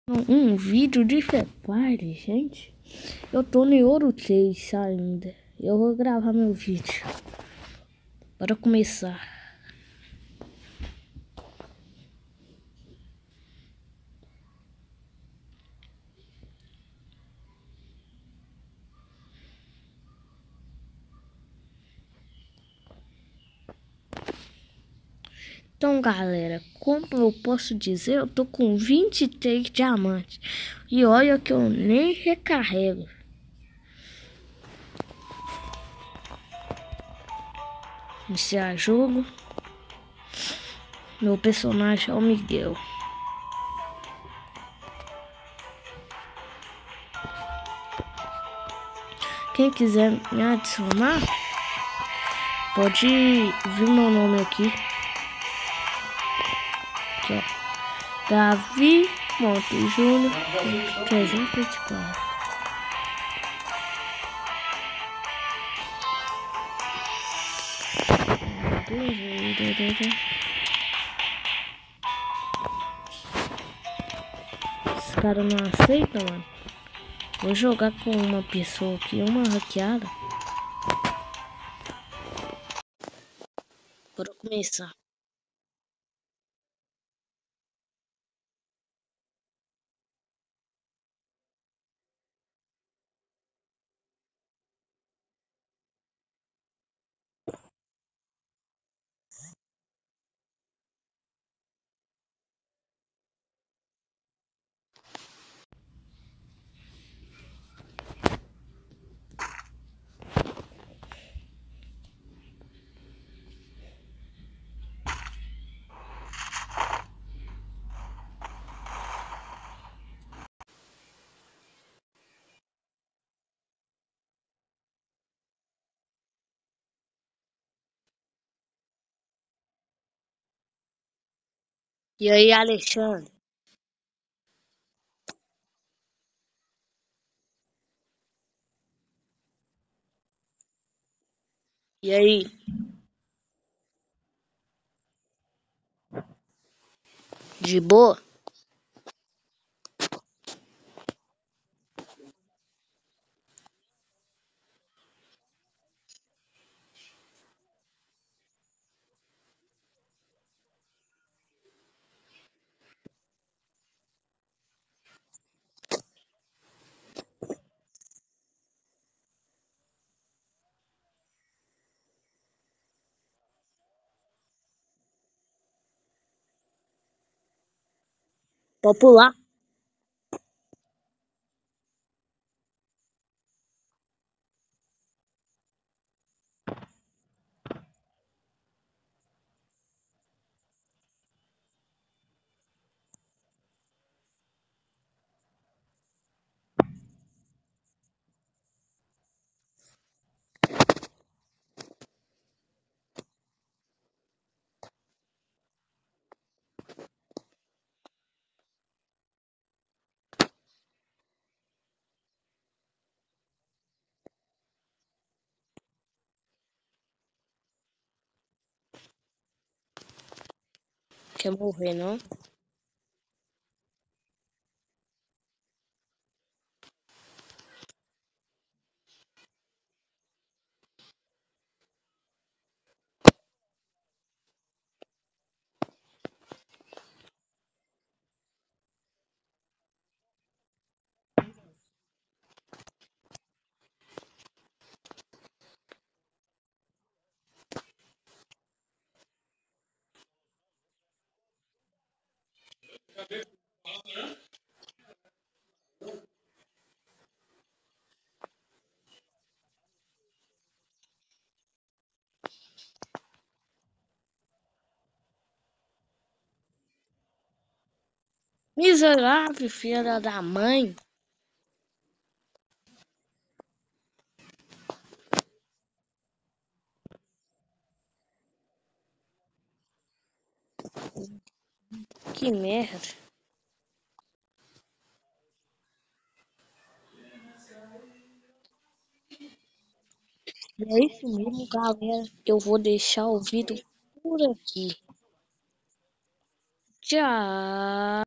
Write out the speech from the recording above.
Um vídeo de Free Fire, gente. Eu tô no Ouro 3 ainda. Eu vou gravar meu vídeo. Bora começar. Então, galera, como eu posso dizer, eu tô com 23 diamantes. E olha que eu nem recarrego. Iniciar jogo. Meu personagem é o Miguel. Quem quiser me adicionar, pode ver meu nome aqui. Aqui, ó. Davi Monte Júnior 324. Esse cara não aceita, mano. Vou jogar com uma pessoa aqui, uma hackeada. Bora começar. E aí, Alexandre? E aí? De boa? Popular? Quer morrer, não? Miserável, filha da mãe. Que merda. E é isso mesmo, galera. Eu vou deixar o vídeo por aqui. Tchau.